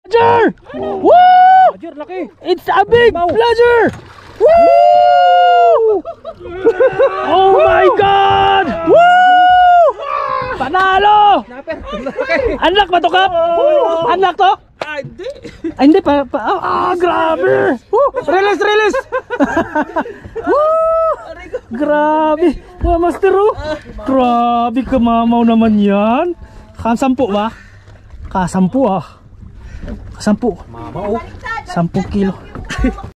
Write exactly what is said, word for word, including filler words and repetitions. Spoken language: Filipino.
Pleasure! Woo! Pleasure, laki! It's a big pleasure! Woo! Oh my God! Woo! Panalo! Unlock ba to, Kap? Unlock to? Ah, hindi! Ah, hindi pa, pa ah, ah, grabe! Woo! Release, release! Woo! Grabe! Mga master, oh! Grabe, kamamaw naman yan! Kasampu ba? Kasampu ah! Kasampu! Mama, oh! Sampung kilo.